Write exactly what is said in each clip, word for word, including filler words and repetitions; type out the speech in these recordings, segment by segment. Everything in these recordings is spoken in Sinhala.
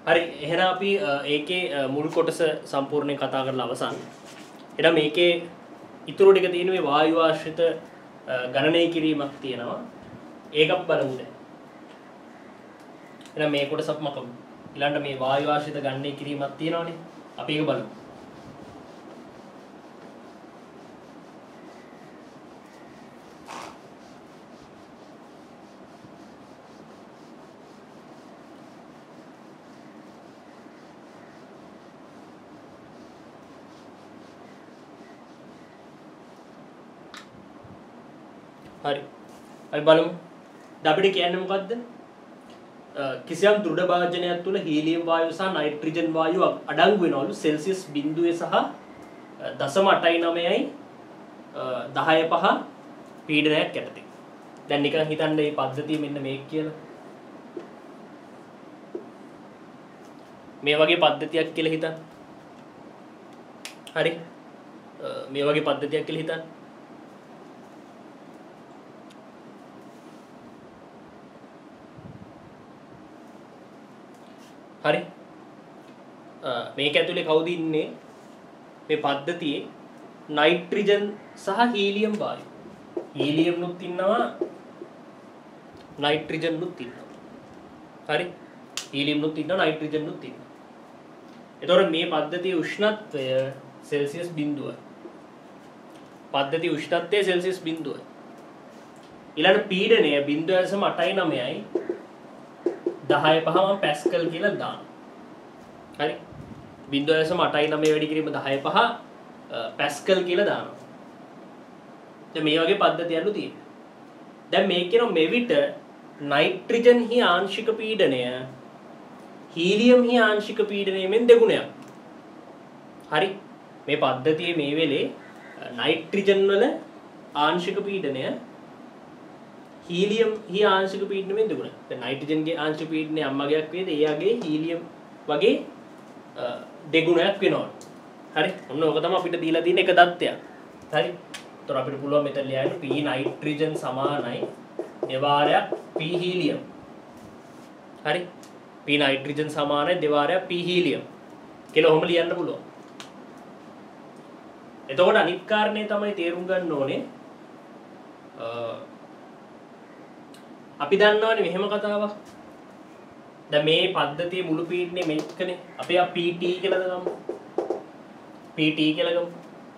හරි එහෙනම් අපි ඒකේ මුල් කොටස සම්පූර්ණයෙන් කතා කරලා අවසන්. එහෙනම් මේකේ ඉතුරු ටික තියෙන මේ වායු ආශ්‍රිත ගණනය කිරීමක් තියෙනවා. ඒකත් බලමු දැන්. එහෙනම් මේ කොටස අපි මකමු. ඊළඟට මේ වායු ආශ්‍රිත ගණනය කිරීමක් තියෙනවානේ. අපි ඒක බලමු. හරි අපි බලමු අපිට කියන්නේ මොකද්ද කිසියම් දෘඩ භාජනයක් තුළ හීලියම් වායුව සහ නයිට්‍රජන් වායුව අඩංගු වෙනවලු සෙල්සියස් බිංදුවේ සහ දශම අටයි නවයයි දහය පහ පීඩනයක් යටතේ. දැන් නිකන් හිතන්න මේ පද්ධතිය මෙන්න මේක කියලා. මේ වගේ පද්ධතියක් කියලා හිතන්න. හරි මේ වගේ පද්ධතියක් කියලා හිතන්න. හරි මේක ඇතුලේ කවුද ඉන්නේ මේ පද්ධතියේ නයිට්‍රජන් සහ හීලියම් වායු හීලියම් නුත් ඉන්නවා නයිට්‍රජන් නුත් ඉන්නවා හරි හීලියම් නුත් ඉන්නවා නයිට්‍රජන් නුත් ඉන්නවා එතකොට මේ පද්ධතියේ උෂ්ණත්වය සෙල්සියස් බිංදුවයි පද්ධතියේ උෂ්ණත්වය සෙල්සියස් බිංදුවයි ඊළඟ පීඩනය බිංදුව දශම අටයි නවයයි දහය පහ මම පැස්කල් කියලා දානවා. හරි. බිංදුව දශම අටයි නවය වැඩි කිරීම දහය පහ පැස්කල් කියලා දානවා. දැන් මේ වගේ පද්ධතියක්ලු තියෙනවා. දැන් මේක කියන මෙවිට නයිට්‍රජන් හි ආංශික පීඩනය හීලියම් හි ආංශික පීඩනයෙන් දෙගුණයක්. හරි. මේ පද්ධතියේ මේ වෙලේ නයිට්‍රජන් වල ආංශික පීඩනය හීලියම් හි ආංශික පීඩනයෙන් දෙගුණයි. දැන් නයිට්‍රජන්ගේ ආංශික පීඩනය අම්මගේක් වේද එයාගේ හීලියම් වගේ දෙගුණයක් වෙනවා. හරි. ඔන්න ඕක තමයි අපිට දීලා තියෙන එක දත්තයක්. හරි. ඒතර අපිට පුළුවන් මෙතන ලියන්න P නයිට්‍රජන් සමානයි දෙවාරයක් P හීලියම්. හරි. P නයිට්‍රජන් සමානයි දෙවාරයක් P හීලියම් කියලා ඔහොම ලියන්න පුළුවන්. එතකොට අනිත් කාරණේ තමයි තේරුම් ගන්න ඕනේ අපි දන්නවනේ මෙහෙම කතාවක්. දැන් මේ පද්ධතියේ මුළු පීඩනේ මෙච්කනේ. අපි ආ P T කියලා ගමු. P T කියලා ගමු.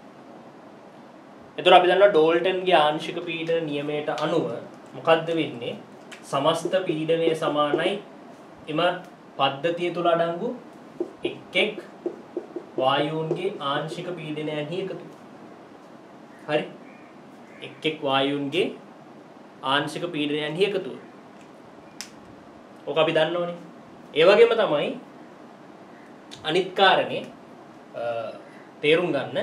එතකොට අපි දන්නවා ඩෝල්ටන්ගේ ආංශික පීඩන නියමයට අනුව මොකද්ද වෙන්නේ? සමස්ත පීඩනය සමානයි එම පද්ධතිය තුල අඩංගු එක් එක් වායුන්ගේ ආංශික පීඩනයන්හි එකතු. හරි. එක් එක් වායුන්ගේ ආංශික පීඩනයන්හි එකතුව. ඕක අපි දන්නවනේ. ඒ වගේම තමයි අනිත් කාරණේ තේරුම් ගන්න.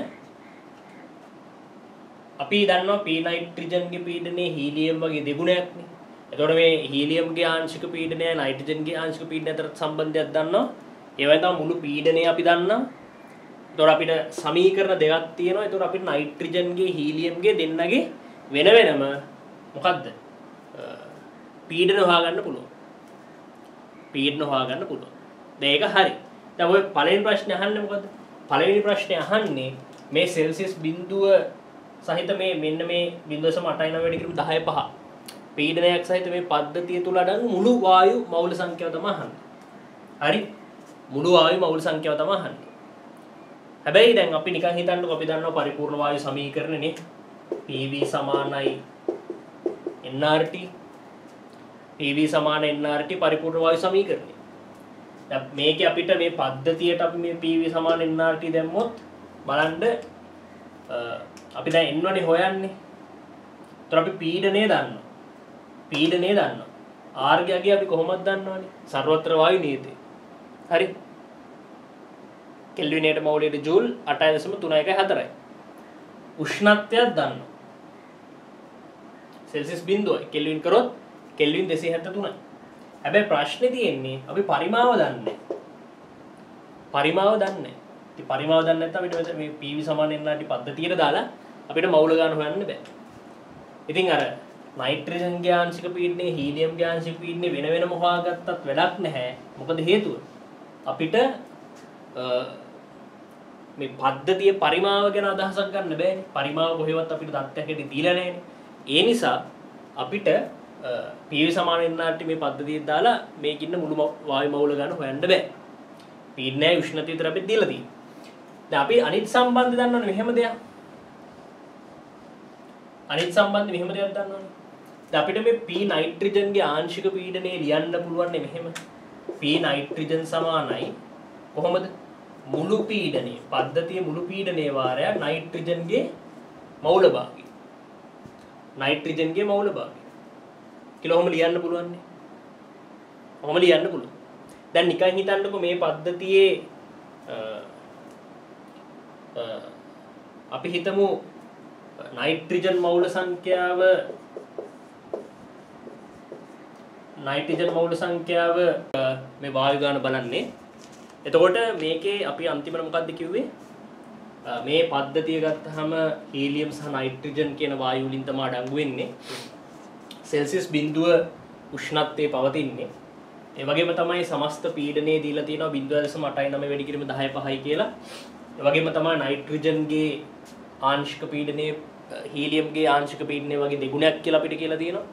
අපි දන්නවා P නයිට්‍රජන්ගේ පීඩනයේ හීලියම් වගේ දෙගුණයක්නේ. එතකොට මේ හීලියම්ගේ ආංශික පීඩනය නයිට්‍රජන්ගේ ආංශික පීඩනය අතර සම්බන්ධයක් දන්නවා. ඒ වගේ තමයි මුළු පීඩනය අපි දන්නවා. එතකොට අපිට සමීකරණ දෙකක් තියෙනවා. එතකොට අපිට නයිට්‍රජන්ගේ හීලියම්ගේ දෙන්නගේ වෙන වෙනම මොකද්ද? පීඩන හොයාගන්න පුළුවන්. පීඩන හොයාගන්න පුළුවන්. දැන් ඒක හරි. දැන් ඔය පළවෙනි ප්‍රශ්නේ අහන්නේ මොකද්ද? පළවෙනි ප්‍රශ්නේ අහන්නේ මේ සෙල්සියස් බිංදුව සහිත මේ මෙන්න මේ බිංදුව දශම අටයි නවය වැඩි කිරීම දහය පහ පීඩනයක් සහිත මේ පද්ධතිය තුල අඩංගු මුළු වායු මවුල සංඛ්‍යාව තමයි අහන්නේ. හරි? මුළු වායු මවුල සංඛ්‍යාව තමයි අහන්නේ. හැබැයි දැන් අපි නිකන් හිතන්නකො අපි දන්නවා පරිපූර්ණ වායු සමීකරණනේ P V සමානයි N R T P V සමාන N R T පරිපූර්ණ වායු සමීකරණය. දැන් මේකේ අපිට මේ පද්ධතියට අපි මේ P V සමාන N R T දැම්මොත් බලන්න අපි දැන් N වනේ හොයන්නේ. ඒතර අපි පීඩනය දන්නවා. පීඩනය දන්නවා. R ගියගේ අපි කොහොමද දන්නවනේ? සර්වත්‍ර වායු නීතිය. හරි. කෙල්විනේට මවුලයට ජූල් අටයි දශම තුන එකයි හතරයි. උෂ්ණත්වයක් දන්නවා. සෙල්සියස් බිංදුවයි කෙල්වින් කරොත් කෙල්වින් දෙසිය හැත්තෑ තුනයි. හැබැයි ප්‍රශ්නේ තියෙන්නේ අපි පරිමාව දන්නේ නැහැ. පරිමාව දන්නේ නැහැ. ඉතින් පරිමාව දන්නේ නැත්නම් අපිට මේ P V සමාන N R T පද්ධතියට දාලා අපිට මවුල ගන්න හොයන්න බෑ. ඉතින් අර නයිට්‍රජන්ගේ ආංශික පීඩනය හීලියම්ගේ ආංශික පීඩනය වෙන වෙනම හොයාගත්තත් වැඩක් නැහැ. මොකද හේතුව? අපිට මේ පද්ධතියේ පරිමාව ගැන අදහසක් ගන්න බෑනේ. පරිමාව කොහෙවත් අපිට දත්තයක් හැටි දීලා නැහැනේ. ඒ නිසා අපිට P V සමාන N R T මේ පද්ධතිය දාලා මේකින්න මුළු වායු මවුල ගන්න හොයන්න බෑ. පීඩනයයි උෂ්ණතය විතර අපිට දීලා තියෙනවා. දැන් අපි අනිත් සම්බන්ධ දන්නවනේ මෙහෙම දෙයක්. අනිත් සම්බන්ධ මෙහෙම දෙයක් දන්නවනේ. දැන් අපිට මේ P නයිට්‍රජන්ගේ ආංශික පීඩනය ලියන්න පුළුවන් මෙහෙම. P නයිට්‍රජන් සමානයි කොහොමද? මුළු පීඩනය පද්ධතියේ මුළු පීඩනයේ වාරයක් නයිට්‍රජන්ගේ මවුල භාගය. නයිට්‍රජන්ගේ මවුල භාගය. කියලා ඔහොම ලියන්න පුළුවන් නේ. ඔහොම ලියන්න පුළුවන්. දැන් නිකන් හිතන්නකො මේ පද්ධතියේ අපි හිතමු නයිට්‍රජන් මවුල සංඛ්‍යාව නයිට්‍රජන් මවුල සංඛ්‍යාව මේ වායු ගාන බලන්නේ. එතකොට මේකේ අපි අන්තිමට මොකද්ද කිව්වේ? මේ පද්ධතිය ගත්තාම හීලියම් සහ නයිට්‍රජන් කියන වායු වලින් තමයි අඩංගු වෙන්නේ. සෙල්සියස් බිඳුව උෂ්ණත්වයේ පවතින්නේ. ඒ වගේම තමයි සමස්ත පීඩනය දීලා තියෙනවා zero point eight nine වැඩි කිරීම දහය පහයි කියලා. ඒ වගේම තමයි නයිට්‍රජන්ගේ ආංශික පීඩනය හීලියම්ගේ ආංශික පීඩනය වගේ දෙගුණයක් කියලා අපිට කියලා තියෙනවා.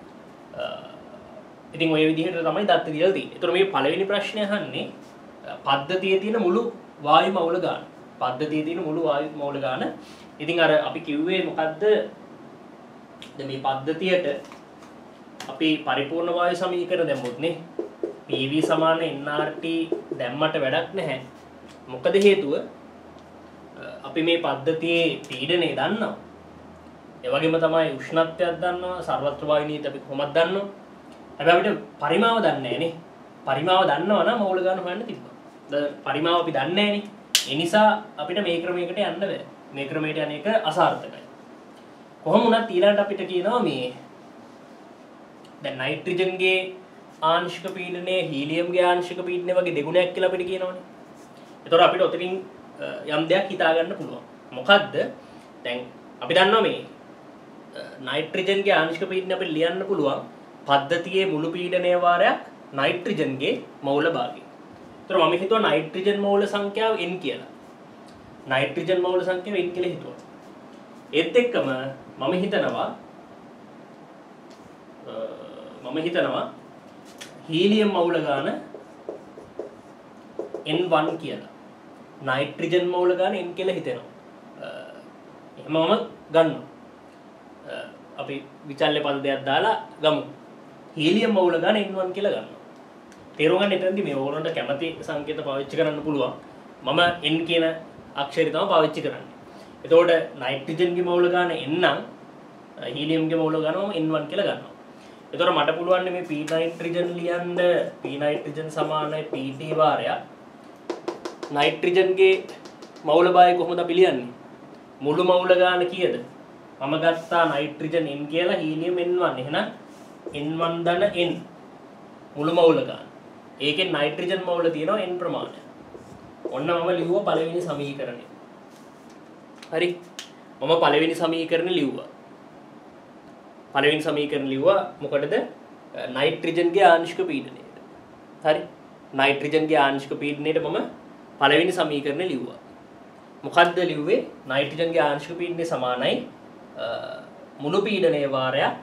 ඉතින් ඔය විදිහට තමයි දත්ත දීලා තියෙන්නේ. ඒතර මේ පළවෙනි ප්‍රශ්නේ අහන්නේ පද්ධතියේ තියෙන මුළු වායු මවුල ගාන. පද්ධතියේ තියෙන මුළු වායු මවුල ගාන. ඉතින් අර අපි කිව්වේ මොකද්ද? දැන් මේ පද්ධතියට අපි පරිපූර්ණ වායු සමීකරණ දැම්මොත් නේ P V සමාන N R T දැම්මට වැඩක් නැහැ. මොකද හේතුව අපි මේ පද්ධතියේ පීඩනය දන්නවා. ඒ වගේම තමයි උෂ්ණත්වයක් දන්නවා. සර්වත්‍ර වායු නීති අපි කොහොමද දන්නවා. හැබැයි අපිට පරිමාව දන්නේ නැහැ නේ. පරිමාව දන්නවා නම් මවුල ගන්න හොයන්න තිබ්බා. දැන් පරිමාව අපි දන්නේ නැහැ නේ. ඒ නිසා අපිට මේ ක්‍රමයකට යන්න බෑ. මේ ක්‍රමයට යන එක අසාර්ථකයි. කොහොම වුණත් ඊළඟට අපිට කියනවා මේ දැන් නයිට්‍රජන්ගේ ආංශික පීඩනය හීලියම්ගේ ආංශික පීඩනය වගේ දෙගුණයක් කියලා අපිට කියනවනේ. ඒතකොට අපිට ඔතනින් යම් දෙයක් හිතා ගන්න පුළුවන්. මොකද්ද? දැන් අපි දන්නවා මේ නයිට්‍රජන්ගේ ආංශික පීඩනය අපිට ලියන්න පුළුවන් පද්ධතියේ මුළු පීඩනයේ වාරයක් නයිට්‍රජන්ගේ මවුල භාගය. ඒතර මම හිතුවා නයිට්‍රජන් මවුල සංඛ්‍යාව n කියලා. නයිට්‍රජන් මවුල සංඛ්‍යාව n කියලා හිතුවා. ඒත් එක්කම මම හිතනවා මම හිතනවා හීලියම් මවුල ගාන N one කියලා. නයිට්‍රජන් මවුල ගාන n කියලා හිතෙනවා. එහෙම මම ගන්නවා. අපි විචල්්‍ය පදයක් දාලා ගමු. හීලියම් මවුල ගාන N one කියලා ගන්නවා. තේරුම් ගන්න එතනදී මේ ඕගොල්ලන්ට කැමති සංකේත පාවිච්චි කරන්න පුළුවන්. මම n කියන අක්ෂරය තමයි පාවිච්චි කරන්නේ. එතකොට නයිට්‍රජන්ගේ මවුල ගාන n නම් හීලියම්ගේ මවුල ගාන මම N one කියලා ගන්නවා. එතකොට මට පුළුවන් මේ P නයිට්‍රජන් ලියන්න P නයිට්‍රජන් සමානයි P T වාරයක්. නයිට්‍රජන්ගේ මවුල භාගය කොහොමද අපි ලියන්නේ? මුළු මවුල ගාන කීයද? මම ගත්තා නයිට්‍රජන් n කියලා හීලියම් N one. එහෙනම් N one ධන n මුළු මවුල ගාන. ඒකෙන් නයිට්‍රජන් මවුල තියෙනවා n ප්‍රමාණය. ඔන්න මම ලිව්වා පළවෙනි සමීකරණය. හරි. මම පළවෙනි සමීකරණය ලිව්වා. පළවෙනි සමීකරණ ලිව්වා මොකටද? නයිට්‍රජන්ගේ ආංශික පීඩනයට. හරි. නයිට්‍රජන්ගේ ආංශික පීඩනයට මම පළවෙනි සමීකරණය ලිව්වා. මොකද්ද ලිව්වේ? නයිට්‍රජන්ගේ ආංශික පීඩනය සමානයි මුළු පීඩනයේ වාරයක්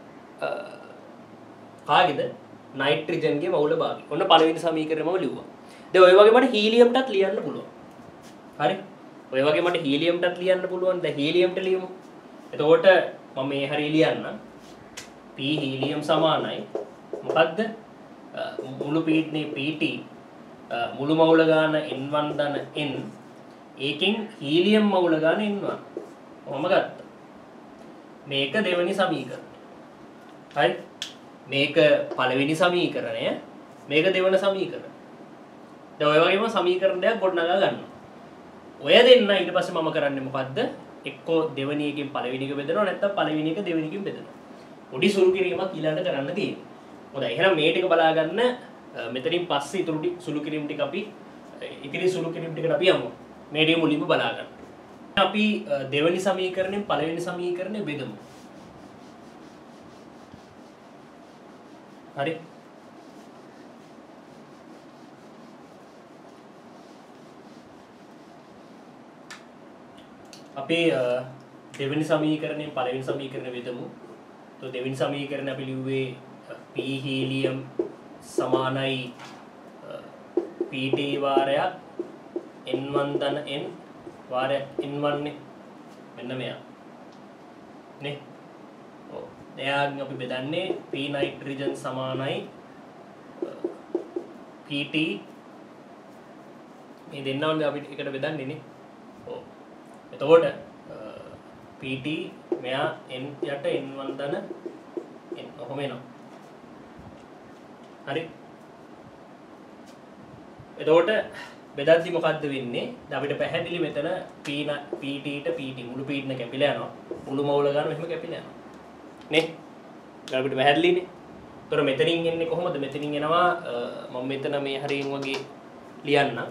කාගේද? නයිට්‍රජන්ගේ මවුල භාගය. ඔන්න පළවෙනි සමීකරණය මම ලිව්වා. දැන් ඔය වගේ මට හීලියම්ටත් ලියන්න පුළුවන්. හරි. ඔය වගේ මට හීලියම්ටත් ලියන්න පුළුවන්. දැන් හීලියම්ට ලියමු. එතකොට මම මේ හරිය ලියන්න. P හීලියම් සමානයි මොකද්ද? මුළු පීඩනයේ P T මුළු මවුල ගාන N one ධන n. ඒකෙන් හීලියම් මවුල ගාන N one. කොහොම ගත්තා? මේක දෙවෙනි සමීකරණය. හරි. මේක පළවෙනි සමීකරණය. මේක දෙවෙනි සමීකරණය. දැන් ඔය වගේම සමීකරණ දෙකක් ගොඩනගා ගන්නවා. ඔය දෙන්න ඊට පස්සේ මම කරන්නේ මොකද්ද? එක්කෝ දෙවෙනි එකකින් පළවෙනි එක බෙදනවා නැත්නම් පළවෙනි එක දෙවෙනි එකකින් බෙදනවා. පොඩි සුළු කිරීමක් ඊළඟට කරන්න තියෙනවා. හොඳයි. එහෙනම් මේ ටික බලා ගන්න මෙතනින් පස්සේ ඊටු ටික සුළු කිරීම ටික අපි ඉතිරි සුළු කිරීම ටිකට අපි යමු. මේ ටික මුලින්ම බලා ගන්න. අපි දෙවෙනි සමීකරණයෙන් පළවෙනි සමීකරණය බෙදමු. හරි. අපි දෙවෙනි සමීකරණයෙන් පළවෙනි සමීකරණය වෙදමු. તો දෙවෙනි සමීකරණය අපි ලිව්වේ P හීලියම් සමානයි Pt වාරයක් N one ධන N වාරයක් N one නේ. මෙන්න මෙයා. නේ. ඔව්. එයාගෙන් අපි බෙදන්නේ P නයිට්‍රජන් සමානයි Pt මේ දෙන්නවනේ අපි එකට බෙදන්නේ නේ. ඔව්. එතකොට Pt මෙයා n යට n one ධන n ඔහොම එනවා. හරි. එතකොට බෙදද්දි මොකද්ද වෙන්නේ? දැන් අපිට පැහැදිලි මෙතන P Pt ට Pt මුළු පීඩන කැපිලා යනවා. මුළු මවුල ගන්න මෙහෙම කැපිලා යනවා. නේ? දැන් අපිට පැහැදිලිනේ. ඒතර මෙතනින් එන්නේ කොහොමද? මෙතනින් එනවා මම මෙතන මේ හරියෙන් වගේ ලියන්නම්.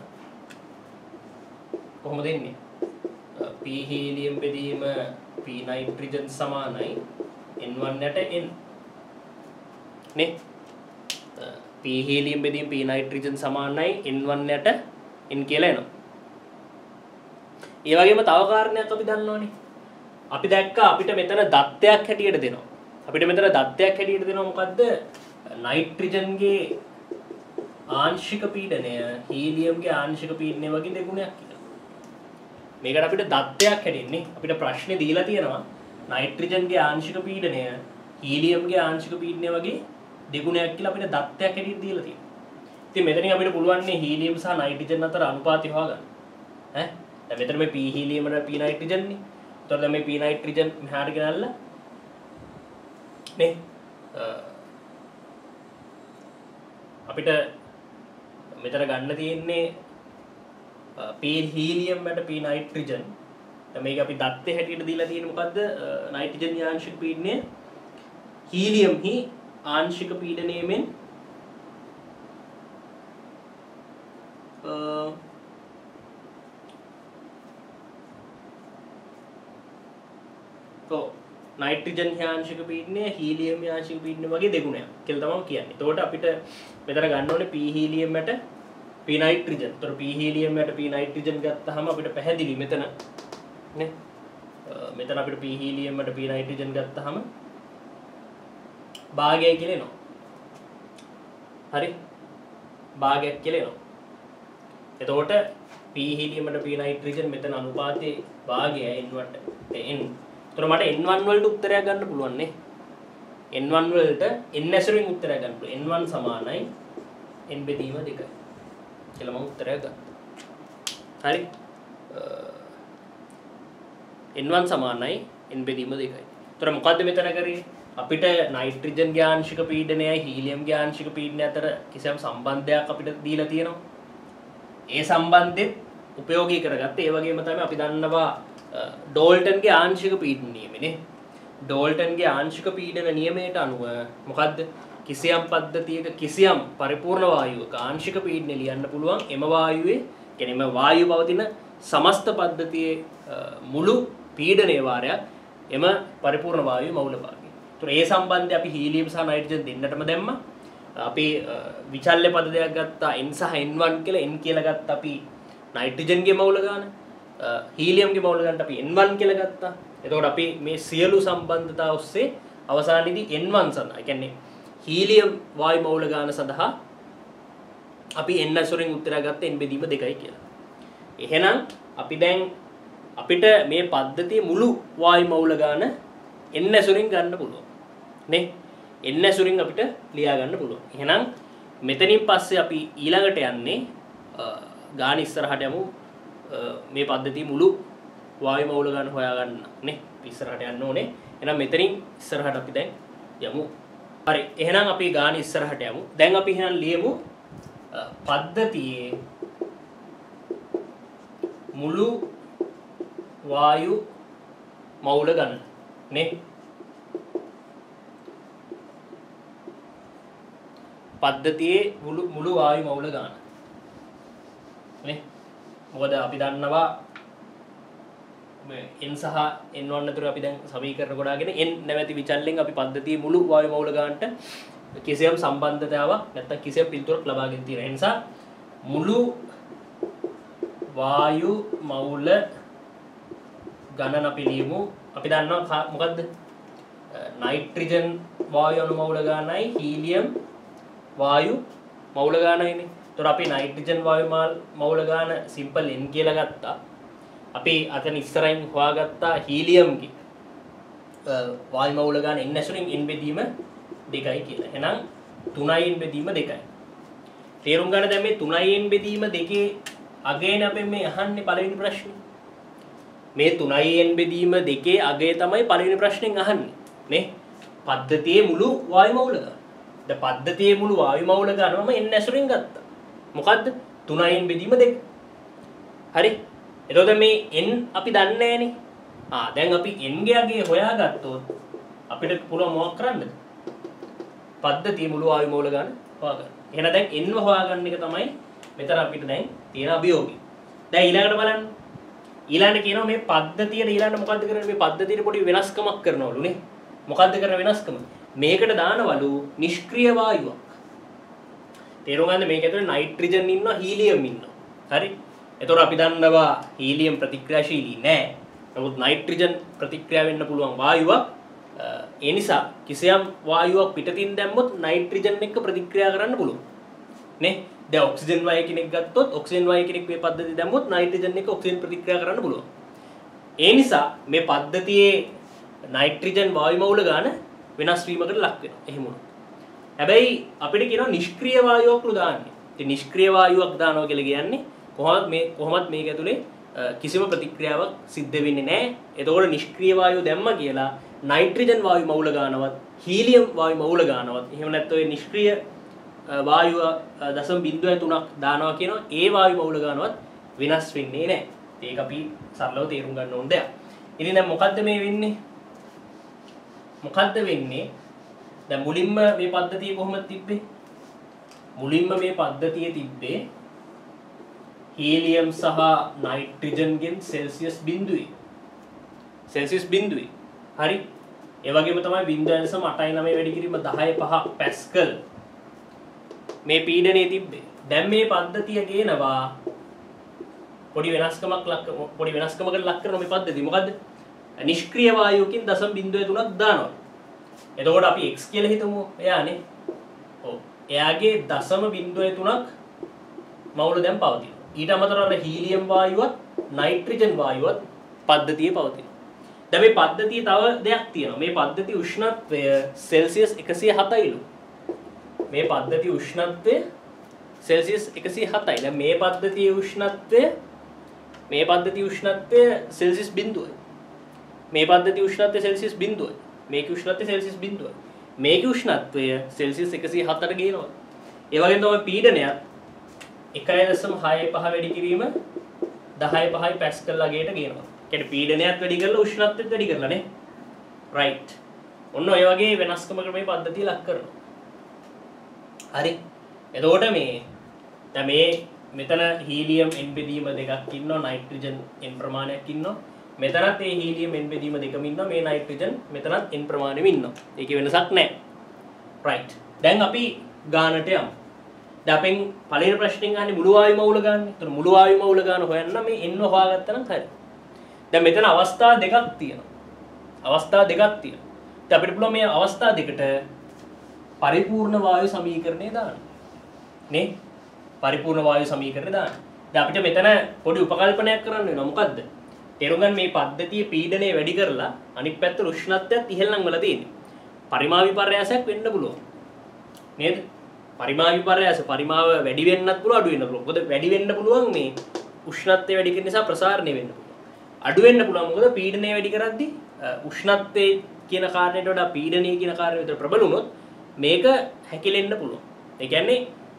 කොහොමද එන්නේ? P හීලියම් බෙදීම P නයිට්‍රජන් සමානයි N one යට N නේ. P හීලියම් බෙදීම P නයිට්‍රජන් සමානයි N one යට N කියලා එනවා. ඒ වගේම තව කාරණයක් අපි දන්නවනේ. අපි දැක්කා අපිට මෙතන දත්තයක් හැටියට දෙනවා. අපිට මෙතන දත්තයක් හැටියට දෙනවා මොකද්ද? නයිට්‍රජන්ගේ ආංශික පීඩනය හීලියම්ගේ ආංශික පීඩනය වගේ දෙගුණයක් කියලා. මේකට අපිට දත්තයක් හැටින්නේ අපිට ප්‍රශ්නේ දීලා තියෙනවා නයිට්‍රජන්ගේ ආංශික පීඩනය හීලියම්ගේ ආංශික පීඩනය වගේ දෙගුණයක් කියලා අපිට දත්තයක් හැටියට දීලා තියෙනවා. ඉතින් මෙතනින් අපිට පුළුවන් නේ හීලියම් සහ නයිට්‍රජන් අතර අනුපාතය හොයාගන්න. ඈ දැන් මෙතන මේ P හීලියම් වල P නයිට්‍රජන් නේ. එතකොට දැන් මේ P නයිට්‍රජන් මෙහාට ගෙනල්ලා නේ අපිට මෙතන ගන්න තියෙන්නේ P හීලියම් වලට P නයිට්‍රජන්. දැන් මේක අපි දත්තේ හැටියට දීලා තියෙන්නේ මොකද්ද? නයිට්‍රජන් ආංශික පීඩනය හීලියම් හි ආංශික පීඩනයෙන් අ તો නයිට්‍රජන් ආංශික පීඩනය හීලියම් ආංශික පීඩනය වගේ දෙගුණයක් කියලා තමයි කියන්නේ. එතකොට අපිට මෙතන ගන්න ඕනේ P හීලියම් වලට P නයිට්‍රජන්. එතකොට P හීලියම් වලට P නයිට්‍රජන් ගත්තාම අපිට පැහැදිලි මෙතන නේ. මෙතන අපිට P හීලියම් වලට P නයිට්‍රජන් ගත්තාම භාගයයි කියලා එනවා. හරි? භාගයක් කියලා එනවා. එතකොට P හීලියම් වලට P නයිට්‍රජන් මෙතන අනුපාතයේ භාගය N one N. එතකොට මට N one වලට උත්තරයක් ගන්න පුළුවන් නේ. N one වලට N ඇසුරින් උත්තරයක් ගන්න පුළුවන්. N one සමානයි N බෙදීම දෙකයි. කියලා මම උත්තරයක් ගත්තා. හරි? N one සමානයි N බෙදීම දෙකයි. එතකොට මොකද්ද මෙතන කරේ? අපිට නයිට්‍රජන්ගේ ආංශික පීඩනයයි හීලියම්ගේ ආංශික පීඩනය අතර කිසියම් සම්බන්ධයක් අපිට දීලා තියෙනවා. ඒ සම්බන්ධෙත් උපයෝගී කරගත්ත. ඒ වගේම තමයි අපි දන්නවා ඩෝල්ටන්ගේ ආංශික පීඩන නියමනේ. ඩෝල්ටන්ගේ ආංශික පීඩන නියමයට අනුව මොකද්ද? කිසියම් පද්ධතියක කිසියම් පරිපූර්ණ වායුවක ආංශික පීඩනය ලියන්න පුළුවන්. එම වායුවේ කියන්නේ එම වායුව පවතින සමස්ත පද්ධතියේ මුළු පීඩනයේ වාරයක් එම පරිපූර්ණ වායුවේ මවුල භාගය. ඒතර ඒ සම්බන්ධය අපි හීලියම් සහ නයිට්‍රජන් දෙන්නටම දැම්මා. අපි විචල්්‍ය පද දෙයක් ගත්තා N සහ N one කියලා. N කියලා ගත්තා අපි නයිට්‍රජන්ගේ මවුල ගාන. හීලියම්ගේ මවුල ගන්නට අපි N one කියලා ගත්තා. එතකොට අපි මේ සියලු සම්බන්ධතා ඔස්සේ අවසානයේදී N one සඳහා, ඒ කියන්නේ හීලියම් වායු මවුල ගාන සඳහා අපි N ඇසුරින් උත්තරයක් ගත්ත N බෙදීම දෙකයි කියලා. එහෙනම් අපි දැන් අපිට මේ පද්ධතියේ මුළු වායු මවුල ගාන N ඇසුරින් ගන්න පුළුවන්. නේ? N ඇසුරින් අපිට ලියා ගන්න පුළුවන්. එහෙනම් මෙතනින් පස්සේ අපි ඊළඟට යන්නේ ගාන ඉස්සරහට යමු. මේ පද්ධතිය මුළු වායු මවුල ගන්න හොයාගන්න නේ. ඉස්සරහට යන්න ඕනේ. එහෙනම් මෙතනින් ඉස්සරහට අපි දැන් යමු. හරි. එහෙනම් අපි ගාන ඉස්සරහට යමු. දැන් අපි එහෙනම් ලියමු පද්ධතියේ මුළු වායු මවුල ගන්න නේ. පද්ධතියේ මුළු මුළු වායු මවුල ගන්න නේ. මොකද අපි දන්නවා මේ N සහ N one අතර අපි දැන් සමීකරණ ගොඩාගෙන N නැවති විචල්යෙන් අපි පද්ධතියේ මුළු වායු මවුල ගන්නට කිසියම් සම්බන්ධතාවක් නැත්නම් කිසියම් පිළිතුරක් ලබාගෙන තියෙන. ඒ නිසා මුළු වායු මවුල ගණන අපි ලියමු. අපි දන්නවා මොකද්ද? නයිට්‍රජන් වායු අණු මවුල ගානයි හීලියම් වායු මවුල ගානයිනේ. ඒතර අපි නයිට්‍රජන් වායු මවුල ගාන සිම්පල් n කියලා ගත්තා. අපි අතන ඉස්සරහින් හොයාගත්තා හීලියම්ගේ වායු මවුල ගාන n ඇසුරින් n බෙදීම දෙකයි කියලා. එහෙනම් තුනයි n බෙදීම දෙකයි. තේරුම් ගන්න දැන් මේ තුනයි n බෙදීම දෙකේ අගයනේ අපි මේ අහන්නේ පළවෙනි ප්‍රශ්නේ. මේ තුනයි n බෙදීම දෙකේ අගය තමයි පළවෙනි ප්‍රශ්නෙන් අහන්නේ. නේ? පද්ධතියේ මුළු වායු මවුල ගාන. දැන් පද්ධතියේ මුළු වායු මවුල ගාන මම n ඇසුරින් ගත්තා. මොකද්ද? තුනයි n බෙදීම දෙක. හරි? එතකොට මේ n අපි දන්නේ නැහනේ. ආ දැන් අපි n ගේ අගය හොයාගත්තොත් අපිට පුළුවන් මොකක් කරන්නද? පද්ධතියේ මුළු වායු මවුල ගාන හොයාගන්න. එහෙනම් දැන් n හොයාගන්න එක තමයි මෙතන අපිට දැන් තියෙන අභියෝගය. දැන් ඊළඟට බලන්න. ඊළඟට කියනවා මේ පද්ධතියට ඊළඟට මොකද්ද කරන්නේ? මේ පද්ධතියට පොඩි වෙනස්කමක් කරනවලු නේ. මොකද්ද කරන වෙනස්කම? මේකට දානවලු නිෂ්ක්‍රීය වායුවක්. තේරුම් ගන්න මේක ඇතුලේ නයිට්‍රජන් ඉන්නවා හීලියම් ඉන්නවා. හරි? එතකොට අපි දන්නවා හීලියම් ප්‍රතික්‍රියාශීලී නෑ. නමුත් නයිට්‍රජන් ප්‍රතික්‍රියා වෙන්න පුළුවන් වායුවක්. ඒ නිසා කිසියම් වායුවක් පිටතින් දැම්මොත් නයිට්‍රජන් එක්ක ප්‍රතික්‍රියා කරන්න පුළුවන්. නේ? දැන් ඔක්සිජන් වායු කෙනෙක් ගත්තොත් ඔක්සිජන් වායු කෙනෙක් මේ පද්ධතිය දැම්මොත් නයිට්‍රජන් එක්ක ඔක්සිජන් ප්‍රතික්‍රියා කරන්න පුළුවන්. ඒ නිසා මේ පද්ධතියේ නයිට්‍රජන් වායු මවුල ගාන වෙනස් වීමකට ලක් වෙනවා. එහෙම වුණා. හැබැයි අපිට කියනවා නිෂ්ක්‍රීය වායුවක්ලු දාන්නේ. ඉතින් නිෂ්ක්‍රීය වායුවක් දානවා කියලා කියන්නේ කොහොමද මේ කොහොමද මේක ඇතුලේ කිසිම ප්‍රතික්‍රියාවක් සිද්ධ වෙන්නේ නැහැ. එතකොට නිෂ්ක්‍රීය වායුව දැම්මා කියලා නයිට්‍රජන් වායු මවුල ගානවත් හීලියම් වායු මවුල ගානවත් එහෙම නැත්නම් ඔය නිෂ්ක්‍රීය වායුව දශම බිංදුව තුනක් දානවා කියනවා ඒ වායු මවුල ගානවත් වෙනස් වෙන්නේ නැහැ. ඒක අපි සරලව තේරුම් ගන්න ඕන දෙයක්. ඉතින් දැන් මොකද්ද මේ වෙන්නේ? මොකද්ද වෙන්නේ? දැන් මුලින්ම මේ පද්ධතිය කොහොමද තිබ්බේ? මුලින්ම මේ පද්ධතිය තිබ්බේ හීලියම් සහ නයිට්‍රජන් ගෙන් සෙල්සියස් බිංදුවේ. සෙල්සියස් බිංදුවේ. හරි? ඒ වගේම තමයි බිංදුව දශම අටයි නවය වැඩි කිරීම දහය පහ පැස්කල් මේ පීඩනයේ තිබ්බේ. දැන් මේ පද්ධතිය ගේනවා පොඩි වෙනස්කමක් ලක් පොඩි වෙනස්කමකට ලක් කරන මේ පද්ධතිය. මොකද්ද? නිෂ්ක්‍රීය වායුවකින් දශම බිංදුව තුනක් දානවා. එතකොට අපි x කියලා හිතමු. එයානේ. ඔව්. එයාගේ දශම බිංදුව තුනක් මවුල දැන් පවතිනවා. ඊට අමතරව හීලියම් වායුවත් නයිට්‍රජන් වායුවත් පද්ධතියේ පවතිනවා. දැන් මේ පද්ධතියේ තව දෙයක් තියෙනවා. මේ පද්ධතියේ උෂ්ණත්වය සෙල්සියස් එකසිය හතයිලු. මේ පද්ධතියේ උෂ්ණත්වය සෙල්සියස් එකසිය හතයි. දැන් මේ පද්ධතියේ උෂ්ණත්වය මේ පද්ධතියේ උෂ්ණත්වය සෙල්සියස් බිංදුවයි. මේ පද්ධතියේ උෂ්ණත්වය සෙල්සියස් බිංදුවයි. මේකේ උෂ්ණත්වය සෙල්සියස් බිංදුවයි. මේකේ උෂ්ණත්වය සෙල්සියස් එකසිය හතට ගේනවා. ඒ වගේම තමයි පීඩනයත් එකයි දශම හය පහ වැඩි කිරීම දහය පහයි පැස්කල් වගේට ගේනවා. කියන්නේ පීඩනයත් වැඩි කරලා උෂ්ණත්වයත් වැඩි කරලා නේ. රයිට්. ඔන්න ඔය වගේ වෙනස්කමකට මේ පද්ධතිය ලක් කරනවා. හරි. එතකොට මේ දැන් මේ මෙතන හීලියම් n බෙදීම දෙකක් ඉන්නවා නයිට්‍රජන් n ප්‍රමාණයක් ඉන්නවා. මෙතනත් ඒ හීලියම් n බෙදීම දෙකම ඉන්නවා. මේ නයිට්‍රජන් මෙතනත් n ප්‍රමාණෙම ඉන්නවා. ඒකේ වෙනසක් නැහැ. රයිට්. දැන් අපි ගානට යමු. දැන් අපෙන් පළවෙනි ප්‍රශ්نين අහන්නේ මුළු වායු මවුල ගන්න. ඒතර මුළු වායු මවුල ගන්න හොයන්න මේ n හොයාගත්තා නම් හරි. දැන් මෙතන අවස්ථා දෙකක් තියෙනවා. අවස්ථා දෙකක් තියෙනවා. ඉතින් අපිට පුළුවන් මේ අවස්ථා දෙකට පරිපූර්ණ වායු සමීකරණය දාන්න. නේ? පරිපූර්ණ වායු සමීකරණය දාන්න. දැන් අපිට මෙතන පොඩි උපකල්පනයක් කරන්න වෙනවා. මොකද්ද? තේරුම් ගන්න මේ පද්ධතියේ පීඩනය වැඩි කරලා අනිත් පැත්තට උෂ්ණත්වයත් ඉහළ නම් වල තියෙන්නේ. පරිමා විපර්යාසයක් වෙන්න පුළුවන්. නේද? පරිමා විපර්යාස පරිමාව වැඩි වෙන්නත් පුළුවන් අඩු වෙන්න පුළුවන්. මොකද වැඩි වෙන්න පුළුවන් මේ උෂ්ණත්වය වැඩි කරන නිසා ප්‍රසාරණය වෙන්න පුළුවන්. අඩු වෙන්න පුළුවන් මොකද පීඩනය වැඩි කරද්දී උෂ්ණත්වයේ කියන කාරණයට වඩා පීඩනය කියන කාරණය විතර ප්‍රබල වුණොත් මේක හැකිලෙන්න පුළුවන්. ඒ කියන්නේ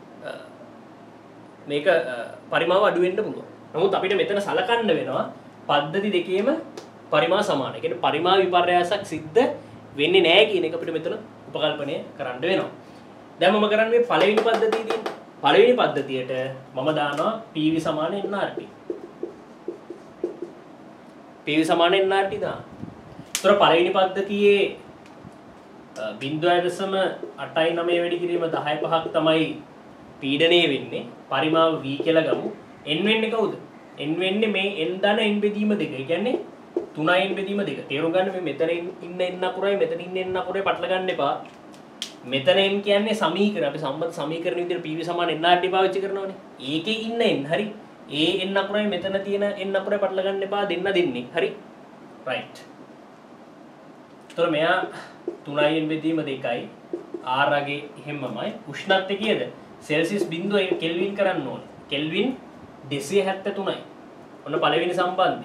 මේක පරිමාව අඩු වෙන්න පුළුවන්. නමුත් අපිට මෙතන සලකන්න වෙනවා පද්ධති දෙකේම පරිමා සමානයි. ඒ කියන්නේ පරිමා විපර්යාසයක් සිද්ධ වෙන්නේ නැහැ කියන එක අපිට මෙතන උපකල්පනය කරන්න වෙනවා. දැන් මම කරන්නේ මේ පළවෙනි පද්ධතියදී පළවෙනි පද්ධතියට මම දානවා P V සමාන N R T. P V සමාන N R T දාන්න. ඒතර පළවෙනි පද්ධතියේ බිංදුව දශම අටයි නවය වැඩි කිරීම දහය පහක් තමයි පීඩනය වෙන්නේ. පරිමාව V කියලා ගමු. N වෙන්නේ කවුද? N වෙන්නේ මේ N ධන N බෙදීම දෙක. ඒ කියන්නේ තුනයින් බෙදීම දෙක. තේරුම් ගන්න මේ මෙතන ඉන්න එන්න අකුරයි මෙතන ඉන්න එන්න අකුරයි පටල ගන්න එපා. මෙතන n කියන්නේ සමීකරණ. අපි සම්බන්ධ සමීකරණ විදිහට P V සමාන nRT පාවිච්චි කරනවානේ. ඒකේ ඉන්න n හරි. ඒ n අකුරයි මෙතන තියෙන n අකුරයි පටල ගන්න එපා දෙන්න දෙන්නේ. හරි. right. එතකොට මෙයා තුනයින් බෙදීම දෙකයි R අගේ එහෙමමයි. උෂ්ණත්වය කීයද? සෙල්සියස් බිංදුව කෙල්වින් කරන්න ඕනේ. කෙල්වින් දෙසිය හැත්තෑ තුනයි. ඔන්න පළවෙනි සම්බන්ධය.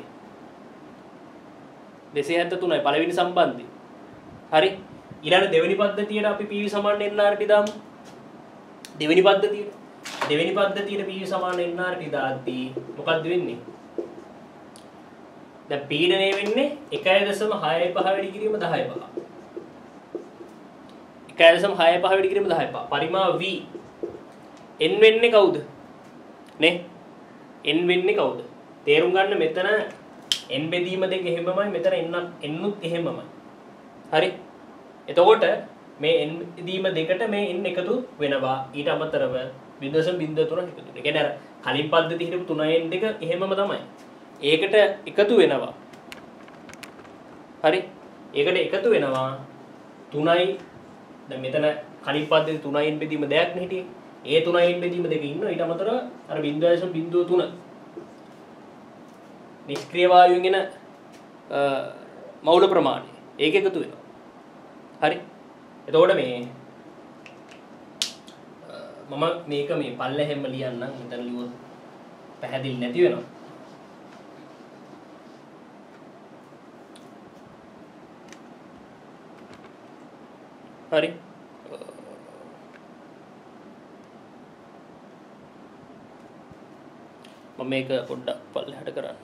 දෙසිය හැත්තෑ තුනයි පළවෙනි සම්බන්ධය. හරි. ඊළඟ දෙවෙනි පද්ධතියට අපි P V සමාන nRT දාමු. දෙවෙනි පද්ධතියට. දෙවෙනි පද්ධතියට P V සමාන nRT දාද්දී මොකක්ද වෙන්නේ? දැන් පීඩනය වෙන්නේ එකයි දශම හය පහ වැඩි කිරීම දහය පහ. එකයි දශම හය පහ වැඩි කිරීම දහය පහ. පරිමාව V. n වෙන්නේ කවුද? නේ? n වෙන්නේ කවුද? තේරුම් ගන්න මෙතන n බෙදීම දෙක එහෙමමයි මෙතන n n උත් එහෙමමයි. හරි. එතකොට මේ n බෙදීම දෙකට මේ n එකතු වෙනවා. ඊට අමතරව zero point zero තුන එකතු වෙනවා. ඒ කියන්නේ අර කලින් පද්ධතියේ හිටපු තුනයි n දෙක එහෙමම තමයි. ඒකට එකතු වෙනවා. හරි. ඒකට එකතු වෙනවා තුනයි දැන් මෙතන කලින් පද්ධතියේ තුනයි n බෙදීම දෙයක් නේ හිටියේ. ඒ තුනයි n බෙදීම දෙක ඉන්නවා. ඊට අමතරව අර zero point zero තුන නිෂ්ක්‍රීය වායුවෙන් එන මවුල ප්‍රමාණය. ඒක එකතු වෙනවා. හරි. එතකොට මේ මම මේක මේ පල්ලෙහෙම ලියන්නම්. මෙතන ලියුවොත් පැහැදිලි නැති වෙනවා. හරි. මම මේක පොඩ්ඩක් පල්ලෙහාට කරන්න.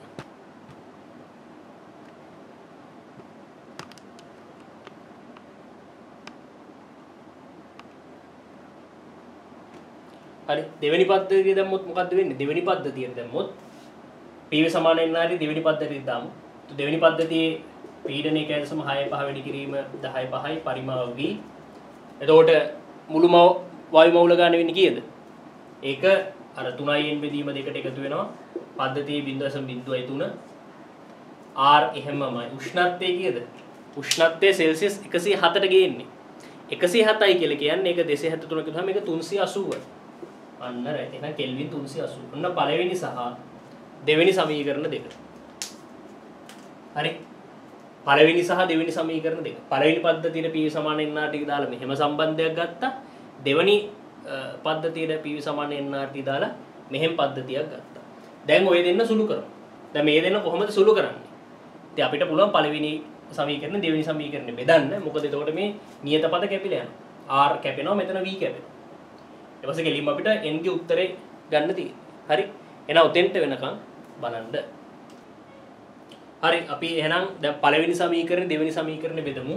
හරි. දෙවෙනි පද්ධතිය දැම්මොත් මොකද්ද වෙන්නේ? දෙවෙනි පද්ධතියට දැම්මොත් P V සමාන nRT දෙවෙනි පද්ධතියට දාමු. දෙවෙනි පද්ධතියේ පීඩනය එකයි දශම හය පහ වැඩි කිරීම දහය පහයි පරිමාව V. එතකොට මුළු වායු මවුල ගන්න වෙන්නේ කීයද? ඒක අර තුනයි n බෙදීම දෙකට එකතු වෙනවා. පද්ධතියේ zero point zero තුන R එහෙමමයි. උෂ්ණත්වය කීයද? උෂ්ණත්වය සෙල්සියස් එකසිය හතට ගේන්නේ. එකසිය හතයි කියලා කියන්නේ ඒක දෙසිය හැත්තෑ තුන කිව්වම මේක තුන්සිය අසූවයි. අන්න රයිට්. එහෙනම් කෙල්වින් තුන්සිය අසූ. ඔන්න පළවෙනි සහ දෙවෙනි සමීකරණ දෙක. හරි. පළවෙනි සහ දෙවෙනි සමීකරණ දෙක. පළවෙනි පද්ධතියේ P V සමාන nRT දාලා මෙහෙම සම්බන්ධයක් ගත්තා. දෙවෙනි පද්ධතියේ P V සමාන nRT දාලා මෙහෙම පද්ධතියක් ගත්තා. දැන් ඔය දෙන්න සුළු කරමු. දැන් මේ දෙන්න කොහොමද සුළු කරන්නේ? ඉතින් අපිට පුළුවන් පළවෙනි සමීකරණ දෙවෙනි සමීකරණ බෙදන්න. මොකද එතකොට මේ නියත පද කැපිලා යනවා. R කැපෙනවා මෙතන V කැපෙනවා. ඊට පස්සේ ගෙලින්ම අපිට n ගේ උත්තරේ ගන්න තියෙනවා. හරි. එහෙනම් උතෙන්ට වෙනකන් බලන්න. හරි අපි එහෙනම් දැන් පළවෙනි සමීකරණය දෙවෙනි සමීකරණය බෙදමු.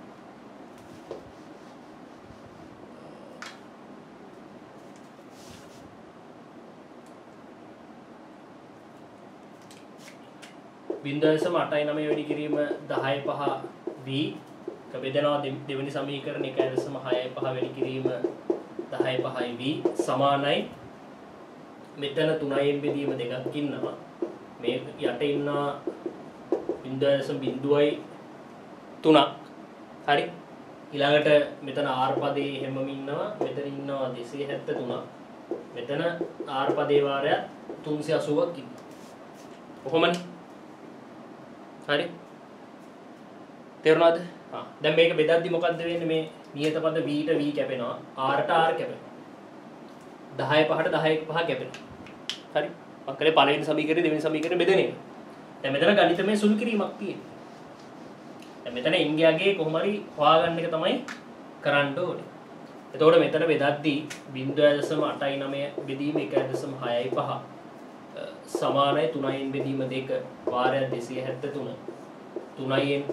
zero point eight nine වැඩි කිරීම දහය පහ V එක බෙදනවා දෙවෙනි සමීකරණය එකයි දශම හය පහ වැඩි කිරීම දහය පහයි V සමානයි මෙතන තුනයි n බෙදීම දෙකක් ඉන්නවා. මේ යට ඉන්නවා zero point zero තුනක්. හරි. ඊළඟට මෙතන R පදේ හැමම ඉන්නවා. මෙතන ඉන්නවා දෙසිය හැත්තෑ තුනක්. මෙතන R පදේ වාරය තුන්සිය අසූවක් ඉන්නවා. කොහොමද? හරි. තේරුණාද? හා. දැන් මේක බෙදද්දි මොකද්ද වෙන්නේ? මේ නියත පද V ට V කැපෙනවා. R ට R කැපෙනවා. දහය පහට දහය පහ කැපෙනවා. හරි. මම කලේ පළවෙනි සමීකරණය දෙවෙනි සමීකරණය බෙදෙන එක. දැන් මෙතන ගණිතමය සුළු කිරීමක් තියෙනවා. දැන් මෙතන ඉන්දියාගේ කොහොම හරි හොයාගන්න එක තමයි කරන්න ඕනේ. එතකොට මෙතන බෙදද්දී zero point eight nine බෙදීම එකයි දශම හයයි පහ සමානයි තුනයි n බෙදීම දෙක වාරය දෙසිය හැත්තෑ තුන. තුනයි n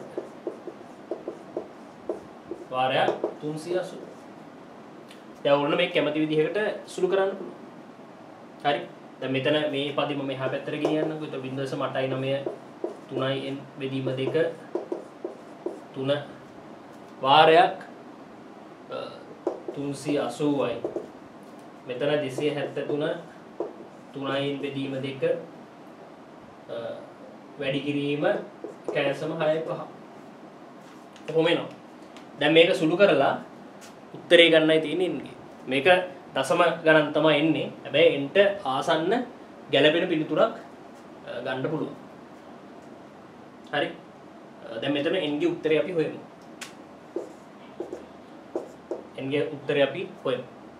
වාරය තුන්සිය අසූ. දැන් ඔන්න මේ කැමති විදිහකට සුළු කරන්න පුළුවන්. හරි. දැන් මෙතන මේ පදෙ මම එහා පැත්තට ගෙනියන්නම්කෝ. ඒක zero point eight nine තුනයි n බෙදීම දෙක තුන වාරයක් තුන්සිය අසූවයි. මෙතන දෙසිය හැත්තෑ තුන තුනයි n බෙදීම දෙක වැඩි කිරීම කැන්සම හයයි පහ. කොහොම එනවා. දැන් මේක සුළු කරලා උත්තරේ ගන්නයි තියෙන්නේ. මේක දශම ගණන් තමයි එන්නේ. හැබැයි එන්ට ආසන්න ගැළපෙන පිළිතුරක් ගන්න පුළුවන්. හරි. දැන් මෙතන n ගේ උත්තරේ අපි හොයමු. n ගේ උත්තරේ අපි හොයමු.